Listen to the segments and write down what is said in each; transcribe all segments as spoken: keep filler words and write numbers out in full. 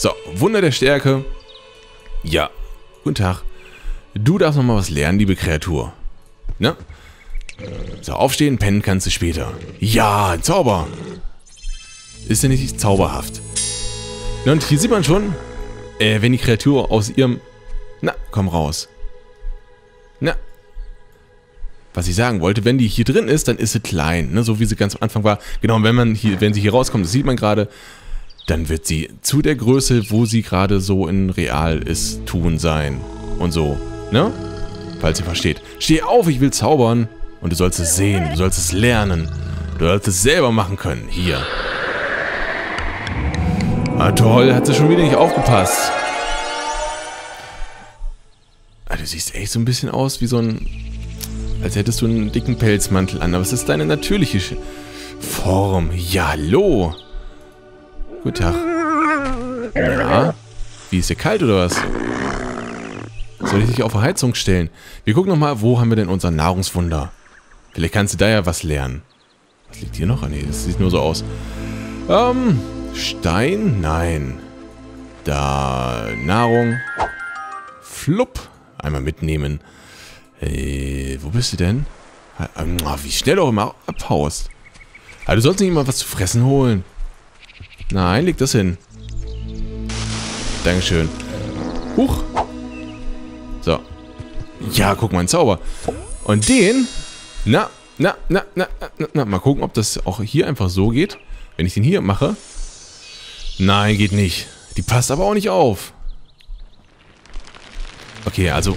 So, Wunder der Stärke. Ja, guten Tag. Du darfst noch mal was lernen, liebe Kreatur. Ne? So, aufstehen, pennen kannst du später. Ja, ein Zauber. Ist ja nicht zauberhaft. Na, und hier sieht man schon, äh, wenn die Kreatur aus ihrem... Na, komm raus. Na. Was ich sagen wollte, wenn die hier drin ist, dann ist sie klein, ne? So wie sie ganz am Anfang war. Genau, und wenn man hier, wenn sie hier rauskommt, das sieht man gerade, dann wird sie zu der Größe, wo sie gerade so in real ist, tun sein. Und so, ne? Falls ihr versteht. Steh auf, ich will zaubern. Und du sollst es sehen, du sollst es lernen. Du sollst es selber machen können. Hier. Ah, toll, hat sie schon wieder nicht aufgepasst. Ah, du siehst echt so ein bisschen aus wie so ein... Als hättest du einen dicken Pelzmantel an. Aber es ist deine natürliche Form. Ja, hallo. Guten Tag. Ja? Wie, ist dir kalt oder was? Soll ich dich auf die Heizung stellen? Wir gucken nochmal, wo haben wir denn unser Nahrungswunder? Vielleicht kannst du da ja was lernen. Was liegt hier noch? Ah, nee, das sieht nur so aus. Ähm, Stein? Nein. Da, Nahrung. Flupp. Einmal mitnehmen. Hey, wo bist du denn? Ah, wie schnell du auch immer abhaust. Ah, du sollst nicht immer was zu fressen holen. Nein, leg das hin. Dankeschön. Huch. So. Ja, guck mal, ein Zauber. Und den... Na, na, na, na, na, na. Mal gucken, ob das auch hier einfach so geht. Wenn ich den hier mache. Nein, geht nicht. Die passt aber auch nicht auf. Okay, also...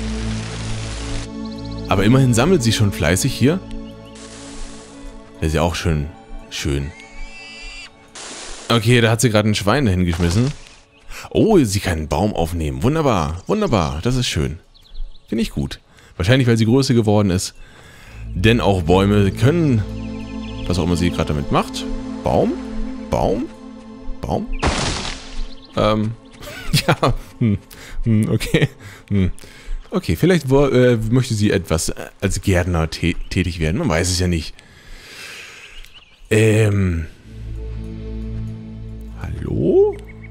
Aber immerhin sammelt sie schon fleißig hier. Das ist ja auch schön. Schön. Okay, da hat sie gerade ein Schwein dahin geschmissen. Oh, sie kann einen Baum aufnehmen. Wunderbar, wunderbar. Das ist schön. Finde ich gut. Wahrscheinlich, weil sie größer geworden ist. Denn auch Bäume können... Was auch immer sie gerade damit macht. Baum? Baum? Baum? Ähm... Ja, hm, hm, okay. Hm. Okay, vielleicht äh, möchte sie etwas als Gärtner tä tätig werden. Man weiß es ja nicht. Ähm... Hallo?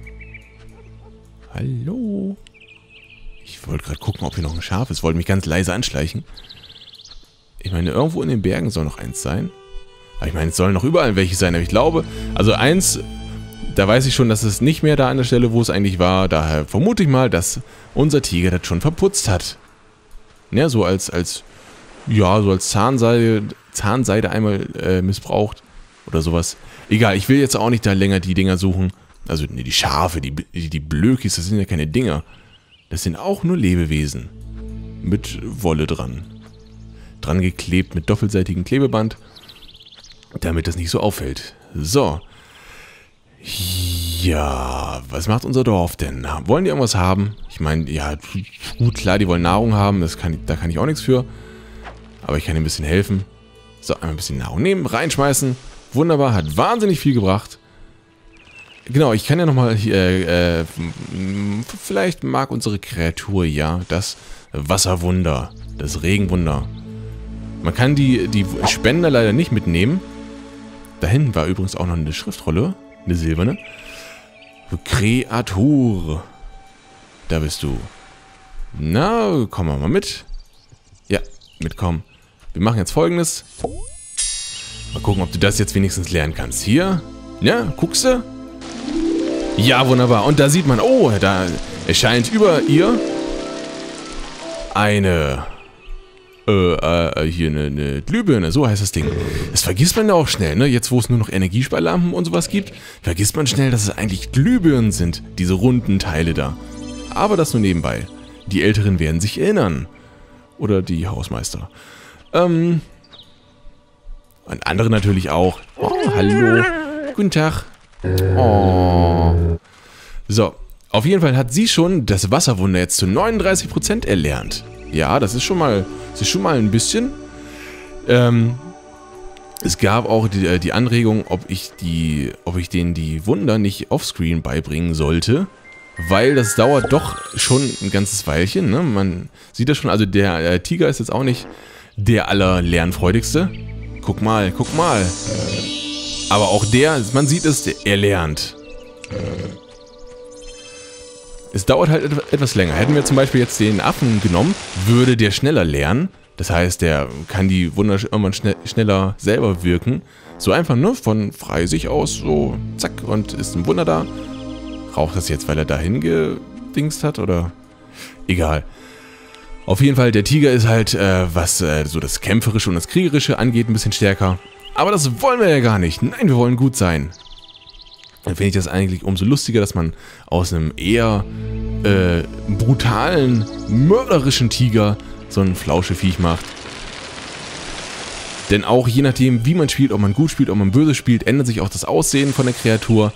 Hallo? Ich wollte gerade gucken, ob hier noch ein Schaf ist. Wollte mich ganz leise anschleichen. Ich meine, irgendwo in den Bergen soll noch eins sein. Aber ich meine, es sollen noch überall welche sein. Aber ich glaube, also eins, da weiß ich schon, dass es nicht mehr da an der Stelle, wo es eigentlich war. Daher vermute ich mal, dass unser Tiger das schon verputzt hat. Ja, so als, als, ja, so als Zahnseide, Zahnseide einmal äh, missbraucht. Oder sowas. Egal, ich will jetzt auch nicht da länger die Dinger suchen. Also, ne, die Schafe, die, die, die Blökis, das sind ja keine Dinger. Das sind auch nur Lebewesen. Mit Wolle dran. Dran geklebt mit doppelseitigem Klebeband. Damit das nicht so auffällt. So. Ja, was macht unser Dorf denn? Wollen die irgendwas haben? Ich meine, ja, gut, klar, die wollen Nahrung haben. Das kann, da kann ich auch nichts für. Aber ich kann ihnen ein bisschen helfen. So, einmal ein bisschen Nahrung nehmen, reinschmeißen. Wunderbar, hat wahnsinnig viel gebracht. Genau, ich kann ja nochmal hier, äh, vielleicht mag unsere Kreatur ja das Wasserwunder, das Regenwunder. Man kann die, die Spender leider nicht mitnehmen. Da hinten war übrigens auch noch eine Schriftrolle, eine silberne. Kreatur. Da bist du. Na, komm mal mit. Ja, mitkommen. Wir machen jetzt Folgendes. Mal gucken, ob du das jetzt wenigstens lernen kannst. Hier. Ja, guckst du? Ja, wunderbar. Und da sieht man, oh, da erscheint über ihr eine, äh, äh, hier eine, eine Glühbirne, so heißt das Ding. Das vergisst man ja auch schnell, ne? Jetzt, wo es nur noch Energiesparlampen und sowas gibt, vergisst man schnell, dass es eigentlich Glühbirnen sind, diese runden Teile da. Aber das nur nebenbei. Die Älteren werden sich erinnern. Oder die Hausmeister. Ähm... Und andere natürlich auch. Oh, hallo. Guten Tag. Oh. So. Auf jeden Fall hat sie schon das Wasserwunder jetzt zu neununddreißig Prozent erlernt. Ja, das ist schon mal, das ist schon mal ein bisschen. Ähm, es gab auch die, die Anregung, ob ich die, ob ich denen die Wunder nicht offscreen beibringen sollte. Weil das dauert doch schon ein ganzes Weilchen. Ne? Man sieht das schon. Also der äh, Tiger ist jetzt auch nicht der allerlernfreudigste. Guck mal, guck mal. Aber auch der, man sieht es, er lernt. es dauert halt etwas länger. Hätten wir zum Beispiel jetzt den Affen genommen, würde der schneller lernen. Das heißt, der kann die Wunder irgendwann schnell, schneller selber wirken. So einfach, ne? Von frei sich aus, so zack, und ist ein Wunder da. Raucht das jetzt, weil er dahin gedingst hat, oder? Egal. Auf jeden Fall, der Tiger ist halt, äh, was äh, so das Kämpferische und das Kriegerische angeht, ein bisschen stärker. Aber das wollen wir ja gar nicht. Nein, wir wollen gut sein. Dann finde ich das eigentlich umso lustiger, dass man aus einem eher äh, brutalen, mörderischen Tiger so ein Flauscheviech macht. Denn auch je nachdem, wie man spielt, ob man gut spielt, ob man böse spielt, ändert sich auch das Aussehen von der Kreatur.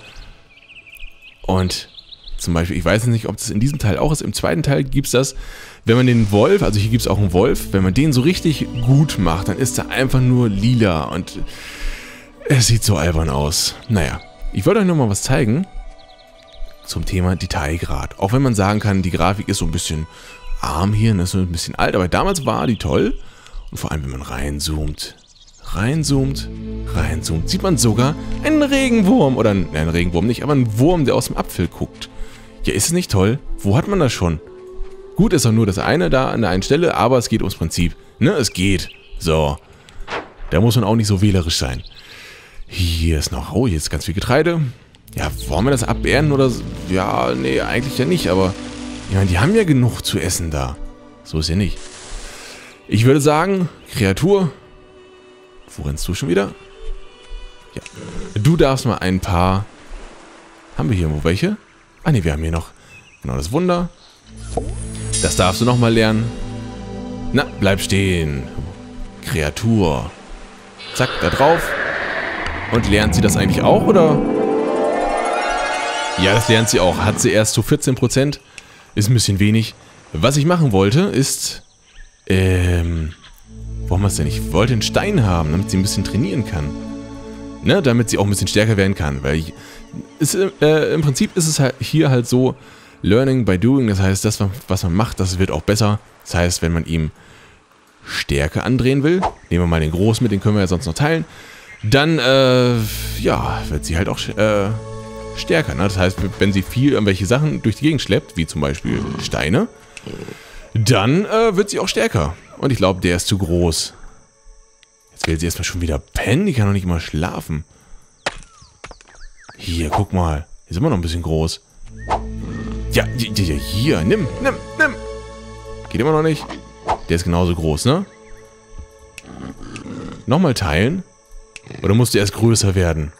Und zum Beispiel, ich weiß nicht, ob das in diesem Teil auch ist, im zweiten Teil gibt es das, wenn man den Wolf, also hier gibt es auch einen Wolf, wenn man den so richtig gut macht, dann ist er einfach nur lila und es sieht so albern aus. Naja, ich wollte euch nochmal was zeigen zum Thema Detailgrad. Auch wenn man sagen kann, die Grafik ist so ein bisschen arm hier, das ist so ein bisschen alt, aber damals war die toll. Und vor allem, wenn man reinzoomt, reinzoomt, reinzoomt, sieht man sogar einen Regenwurm. Oder nein, einen Regenwurm nicht, aber einen Wurm, der aus dem Apfel guckt. Ja, ist es nicht toll? Wo hat man das schon? Gut ist auch nur das eine da an der einen Stelle, aber es geht ums Prinzip. Ne, es geht. So. Da muss man auch nicht so wählerisch sein. Hier ist noch, oh, hier ist ganz viel Getreide. Ja, wollen wir das abernten oder so? Ja, nee, eigentlich ja nicht, aber ich meine, die haben ja genug zu essen da. So ist ja nicht. Ich würde sagen, Kreatur, wo rennst du schon wieder? Ja, du darfst mal ein paar... Haben wir hier irgendwo welche? Ah ne, wir haben hier noch genau das Wunder. Das darfst du nochmal lernen. Na, bleib stehen. Kreatur. Zack, da drauf. Und lernt sie das eigentlich auch, oder? Ja, das lernt sie auch. Hat sie erst zu vierzehn Prozent. Ist ein bisschen wenig. Was ich machen wollte, ist... Ähm... Wo haben wir es denn? Ich wollte einen Stein haben, damit sie ein bisschen trainieren kann. Ne, damit sie auch ein bisschen stärker werden kann. Weil ich, ist, äh, im Prinzip ist es halt hier halt so, Learning by Doing. Das heißt, das, was man macht, das wird auch besser. Das heißt, wenn man ihm Stärke andrehen will, nehmen wir mal den Großen mit, den können wir ja sonst noch teilen, dann, äh, ja, wird sie halt auch äh, stärker. Ne? Das heißt, wenn sie viel irgendwelche Sachen durch die Gegend schleppt, wie zum Beispiel Steine, dann äh, wird sie auch stärker. Und ich glaube, der ist zu groß. Jetzt will sie erstmal schon wieder pennen. Die kann doch nicht mal schlafen. Hier, guck mal. Hier ist immer noch ein bisschen groß. Ja, hier, hier. Nimm, nimm, nimm. Geht immer noch nicht. Der ist genauso groß, ne? Nochmal teilen. Oder musst du erst größer werden?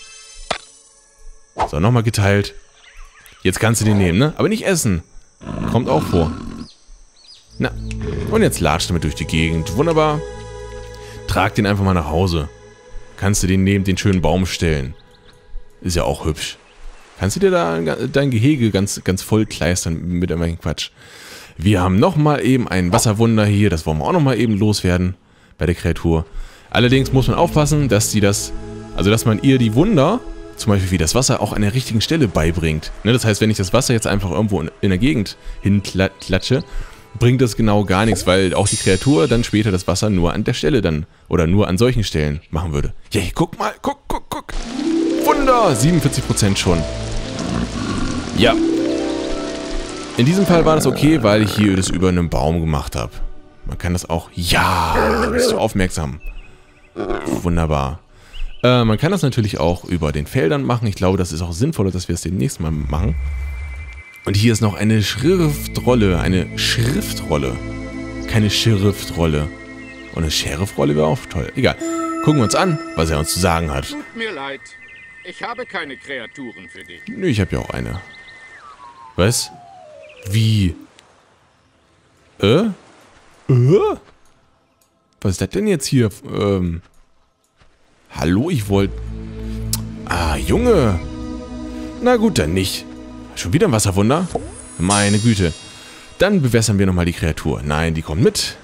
So, nochmal geteilt. Jetzt kannst du den nehmen, ne? Aber nicht essen. Kommt auch vor. Na, und jetzt latscht damit durch die Gegend. Wunderbar. Trag den einfach mal nach Hause. Kannst du den neben den schönen Baum stellen. Ist ja auch hübsch. Kannst du dir da dein Gehege ganz, ganz voll kleistern mit irgendwelchen Quatsch. Wir haben nochmal eben ein Wasserwunder hier. Das wollen wir auch nochmal eben loswerden bei der Kreatur. Allerdings muss man aufpassen, dass sie das, also dass man ihr die Wunder, zum Beispiel wie das Wasser, auch an der richtigen Stelle beibringt. Ne, das heißt, wenn ich das Wasser jetzt einfach irgendwo in, in der Gegend hinklatsche, bringt das genau gar nichts, weil auch die Kreatur dann später das Wasser nur an der Stelle dann, oder nur an solchen Stellen machen würde. Ja, hey, guck mal, guck, guck, guck. Wunder, siebenundvierzig Prozent schon. Ja. In diesem Fall war das okay, weil ich hier das über einen Baum gemacht habe. Man kann das auch... Ja, bist du aufmerksam. Wunderbar. Äh, man kann das natürlich auch über den Feldern machen. Ich glaube, das ist auch sinnvoller, dass wir es demnächst mal machen. Und hier ist noch eine Schriftrolle. Eine Schriftrolle. Keine Schriftrolle. Und eine Sheriffrolle wäre auch toll. Egal. Gucken wir uns an, was er uns zu sagen hat. Tut mir leid. Ich habe keine Kreaturen für dich. Nö, ich habe ja auch eine. Was? Wie? Äh? Äh? Was ist das denn jetzt hier? Ähm. Hallo, ich wollte... Ah, Junge. Na gut, dann nicht. Schon wieder ein Wasserwunder? Meine Güte. Dann bewässern wir nochmal die Kreatur. Nein, die kommt mit.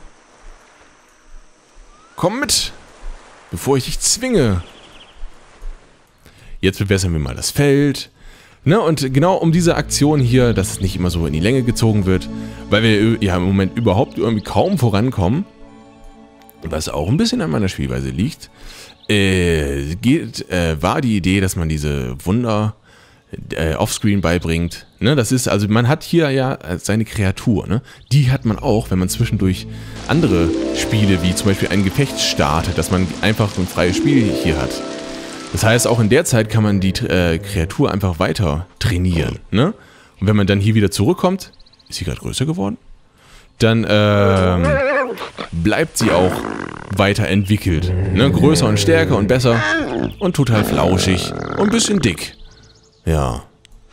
Komm mit. Bevor ich dich zwinge. Jetzt bewässern wir mal das Feld. Ne, und genau um diese Aktion hier, dass es nicht immer so in die Länge gezogen wird, weil wir ja im Moment überhaupt irgendwie kaum vorankommen, was auch ein bisschen an meiner Spielweise liegt, äh, geht, äh, war die Idee, dass man diese Wunder äh, offscreen beibringt. Ne, das ist, also man hat hier ja seine Kreatur, ne? Die hat man auch, wenn man zwischendurch andere Spiele, wie zum Beispiel ein Gefecht startet, dass man einfach so ein freies Spiel hier hat. Das heißt, auch in der Zeit kann man die äh, Kreatur einfach weiter trainieren, ne? Und wenn man dann hier wieder zurückkommt, ist sie gerade größer geworden? Dann ähm, bleibt sie auch weiterentwickelt. Ne? Größer und stärker und besser und total flauschig und ein bisschen dick. Ja.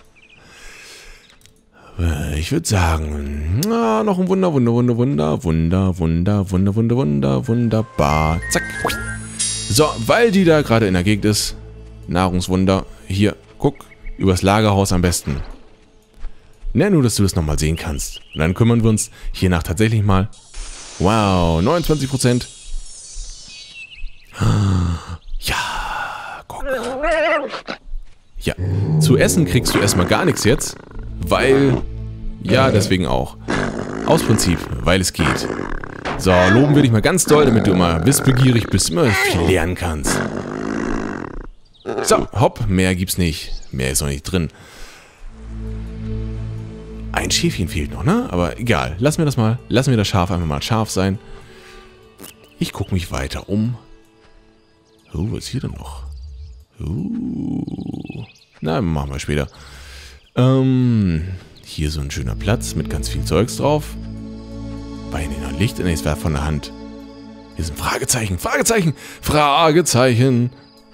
Ich würde sagen, na, noch ein Wunder, Wunder, Wunder, Wunder, Wunder, Wunder, Wunder, Wunder, Wunder, wunderbar. Zack. So, weil die da gerade in der Gegend ist, Nahrungswunder, hier, guck, übers Lagerhaus am besten. Na, nur, dass du das nochmal sehen kannst. Und dann kümmern wir uns hiernach tatsächlich mal. Wow, neunundzwanzig Prozent. Ja, guck. Ja, zu essen kriegst du erstmal gar nichts jetzt, weil, ja, deswegen auch. Aus Prinzip, weil es geht. So, loben wir dich mal ganz doll, damit du immer wissbegierig bist, immer viel lernen kannst. So, hopp, mehr gibt's nicht. Mehr ist noch nicht drin. Ein Schäfchen fehlt noch, ne? Aber egal, lassen wir das mal, lassen wir das Schaf einfach mal scharf sein. Ich gucke mich weiter um. Oh, was ist hier denn noch? Uh. Na, machen wir später. Ähm, hier so ein schöner Platz mit ganz viel Zeugs drauf. Beine noch Licht, ne, es war von der Hand. Hier sind Fragezeichen, Fragezeichen, Fragezeichen.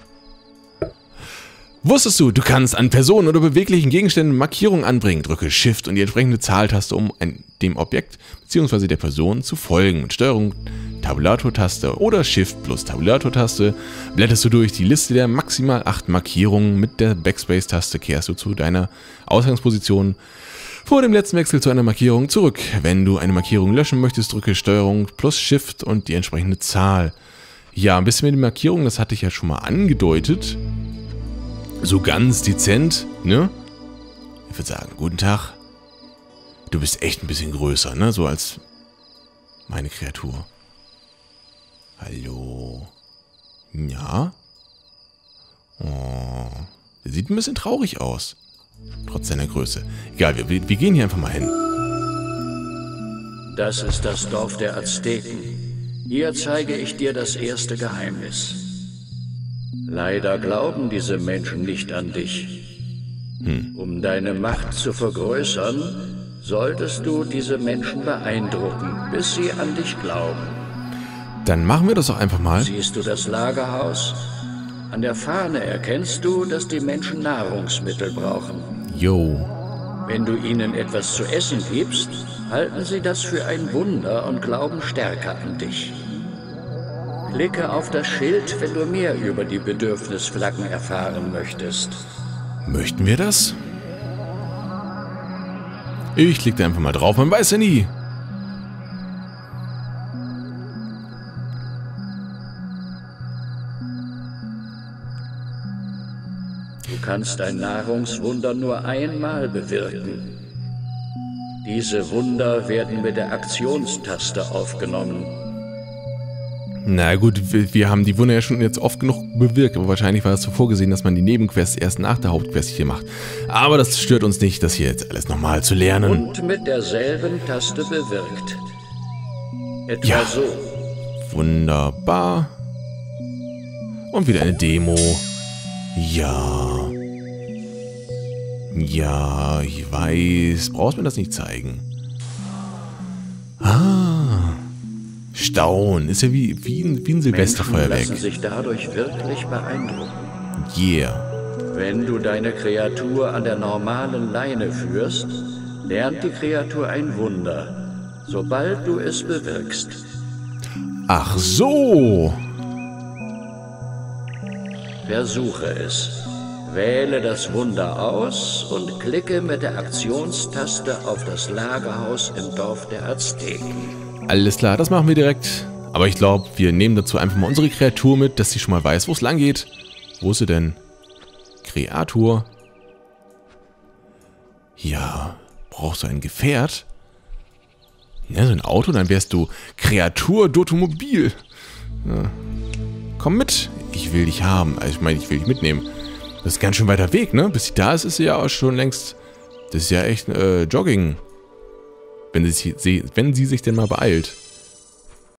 Wusstest du, du kannst an Personen oder beweglichen Gegenständen Markierungen anbringen. Drücke Shift und die entsprechende Zahltaste, um ein, dem Objekt bzw. der Person zu folgen. Mit Steuerung Tabulator-Taste oder Shift plus Tabulator-Taste blätterst du durch die Liste der maximal acht Markierungen. Mit der Backspace-Taste kehrst du zu deiner Ausgangsposition vor dem letzten Wechsel zu einer Markierung zurück. Wenn du eine Markierung löschen möchtest, drücke Steuerung plus Shift und die entsprechende Zahl. Ja, ein bisschen mit den Markierungen, das hatte ich ja schon mal angedeutet. So ganz dezent, ne? Ich würde sagen, guten Tag. Du bist echt ein bisschen größer, ne? So als meine Kreatur. Hallo. Ja? Oh. Der sieht ein bisschen traurig aus. Trotz seiner Größe. Egal, wir, wir gehen hier einfach mal hin. Das ist das Dorf der Azteken. Hier zeige ich dir das erste Geheimnis. Leider glauben diese Menschen nicht an dich. Hm. Um deine Macht zu vergrößern, solltest du diese Menschen beeindrucken, bis sie an dich glauben. Dann machen wir das doch einfach mal. Siehst du das Lagerhaus? An der Fahne erkennst du, dass die Menschen Nahrungsmittel brauchen. Jo. Wenn du ihnen etwas zu essen gibst, halten sie das für ein Wunder und glauben stärker an dich. Klicke auf das Schild, wenn du mehr über die Bedürfnisflaggen erfahren möchtest. Möchten wir das? Ich klicke da einfach mal drauf, man weiß ja nie. Du kannst ein Nahrungswunder nur einmal bewirken. Diese Wunder werden mit der Aktionstaste aufgenommen. Na gut, wir, wir haben die Wunder ja schon jetzt oft genug bewirkt, aber wahrscheinlich war es so vorgesehen, dass man die Nebenquests erst nach der Hauptquest hier macht. Aber das stört uns nicht, das hier jetzt alles nochmal zu lernen. Und mit derselben Taste bewirkt. Etwa ja. so. Wunderbar. Und wieder eine Demo. Ja. Ja, ich weiß. Brauchst mir das nicht zeigen. Ah. Staun. Ist ja wie, wie ein, wie ein Silvesterfeuerwerk. Menschen lassen sich dadurch wirklich beeindrucken. Yeah. Wenn du deine Kreatur an der normalen Leine führst, lernt die Kreatur ein Wunder, sobald du es bewirkst. Ach so. Versuche es. Wähle das Wunder aus und klicke mit der Aktionstaste auf das Lagerhaus im Dorf der Azteken. Alles klar, das machen wir direkt. Aber ich glaube, wir nehmen dazu einfach mal unsere Kreatur mit, dass sie schon mal weiß, wo es lang geht. Wo ist sie denn? Kreatur. Ja, brauchst du ein Gefährt? Ja, so ein Auto, dann wärst du Kreatur d'Automobil. Ja. Komm mit, ich will dich haben. Also ich meine, ich will dich mitnehmen. Das ist ganz schön weiter Weg, ne? Bis sie da ist, ist sie ja auch schon längst... Das ist ja echt äh, Jogging. Wenn sie, sie, wenn sie sich denn mal beeilt.